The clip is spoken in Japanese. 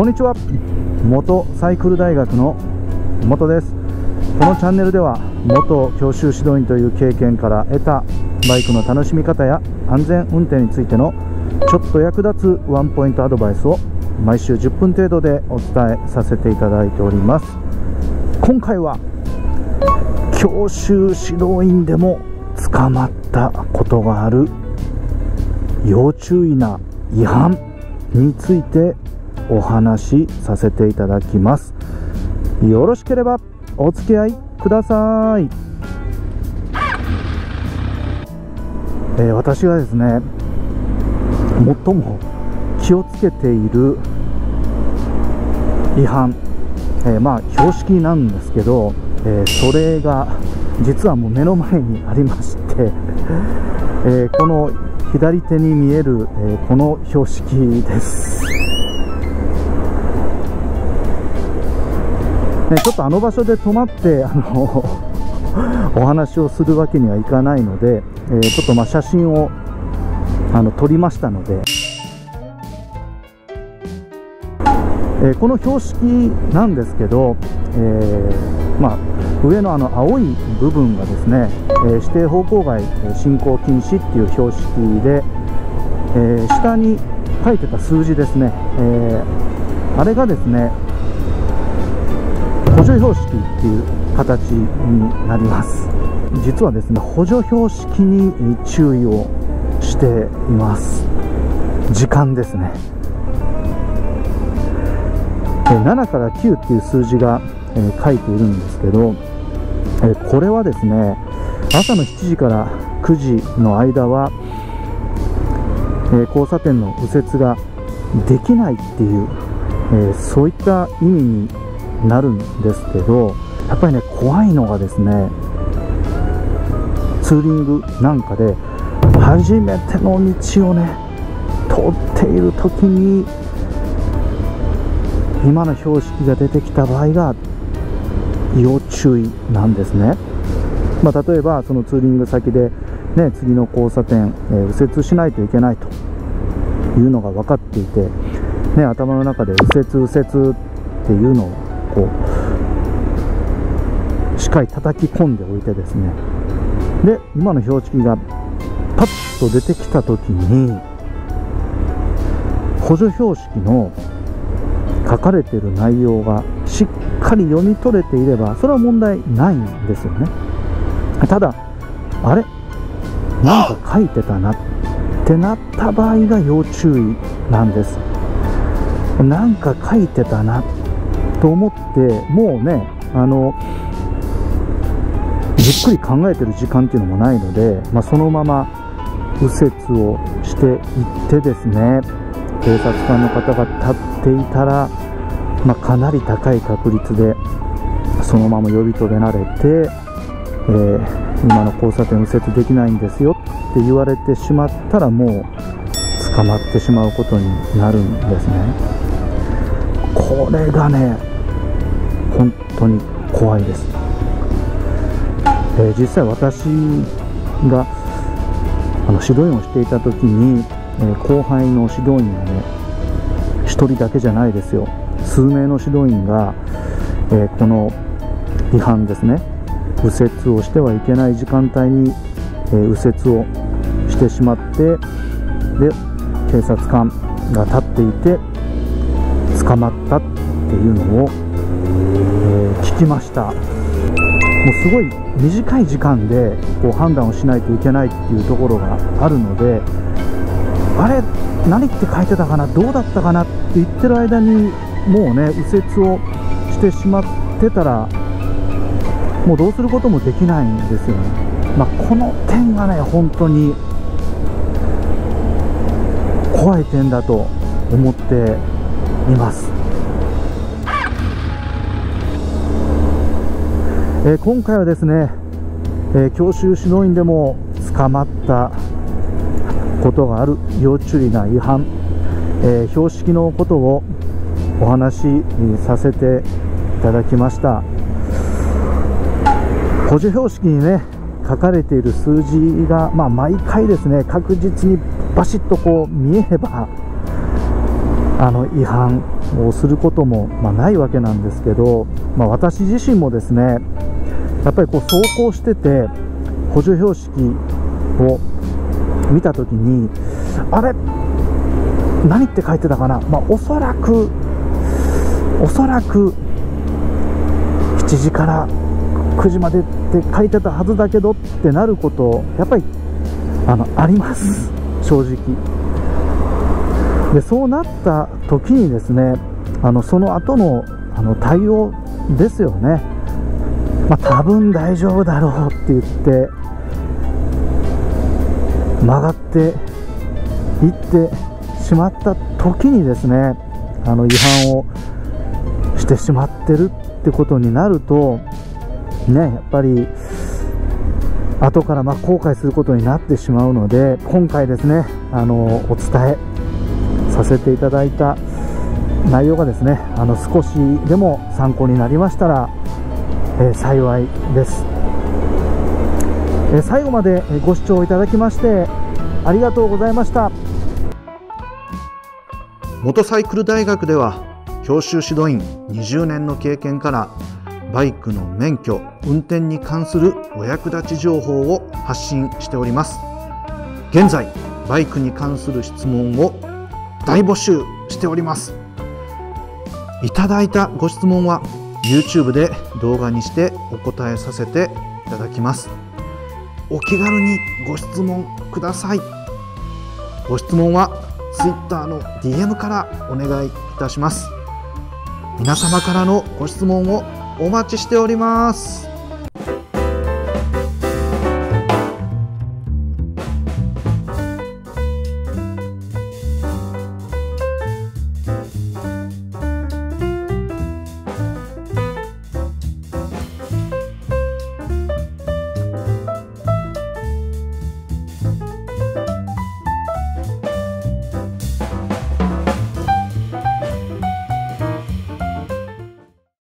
こんにちは。元サイクル大学の元です。このチャンネルでは元教習指導員という経験から得たバイクの楽しみ方や安全運転についてのちょっと役立つワンポイントアドバイスを毎週10分程度でお伝えさせていただいております。今回は教習指導員でも捕まったことがある要注意な違反についてお話しさせていただきます。よろしければお付き合いください。私がですね、最も気をつけている違反、標識なんですけど、それが実はもう目の前にありまして、この左手に見える、この標識です。ちょっとあの場所で止まってお話をするわけにはいかないので、ちょっと写真を撮りましたので、この標識なんですけど、上の青い部分がですね、指定方向外進行禁止っていう標識で、下に書いてた数字ですね、あれがですね補助標識っていう形になります。実はですね、補助標識に注意をしています。時間ですね。7から9っていう数字が書いているんですけど、これはですね、朝の7時から9時の間は交差点の右折ができないっていう、そういった意味になるんですけど、やっぱりね、怖いのがですね、ツーリングなんかで初めての道をね通っている時に今の標識が出てきた場合が要注意なんですね。例えばそのツーリング先で、次の交差点、右折しないといけないというのが分かっていて、頭の中で右折っていうのをしっかり叩き込んでおいてですね、で今の標識がパッと出てきた時に補助標識の書かれている内容がしっかり読み取れていればそれは問題ないんですよね。ただあれなんか書いてたなってなった場合が要注意なんです。なんか書いてたなと思ってもうね、じっくり考えてる時間っていうのもないので、そのまま右折をしていってですね、警察官の方が立っていたら、かなり高い確率でそのまま呼び止められて、今の交差点右折できないんですよって言われてしまったら、もう捕まってしまうことになるんですね。これがね本当に怖いです。実際私が指導員をしていた時に、後輩の指導員がね1人だけじゃないですよ、数名の指導員が、この違反ですね、右折をしてはいけない時間帯に、右折をしてしまって、で警察官が立っていて捕まったっていうのを、聞きました。もうすごい短い時間で判断をしないといけないっていうところがあるので、あれ何って書いてたかな、どうだったかなって言ってる間にもうね右折をしてしまってたらもうどうすることもできないんですよね。この点がね本当に怖い点だと思っています。今回はですね、教習指導員でも捕まったことがある要注意な違反、標識のことをお話しさせていただきました。補助標識にね書かれている数字が、毎回ですね確実にバシッと見えれば違反をすることも、ないわけなんですけど、私自身もですね、やっぱりこう走行してて補助標識を見たときに、あれ何って書いてたかな、おそらく7時から9時までって書いてたはずだけどってなることやっぱりあります正直で。そうなった時にですね、その後の対応ですよね。多分大丈夫だろうって言って曲がっていってしまった時にですね、違反をしてしまってるってことになるとね、やっぱり後から後悔することになってしまうので、今回ですねお伝えさせていただいた内容がですね少しでも参考になりましたら、幸いです。最後までご視聴いただきましてありがとうございました。 モトサイクル大学では教習指導員20年の経験からバイクの免許・運転に関するお役立ち情報を発信しております。現在バイクに関する質問を大募集しております。いただいたご質問は YouTube で動画にしてお答えさせていただきます。お気軽にご質問ください。ご質問は Twitter の DM からお願いいたします。皆様からのご質問をお待ちしております。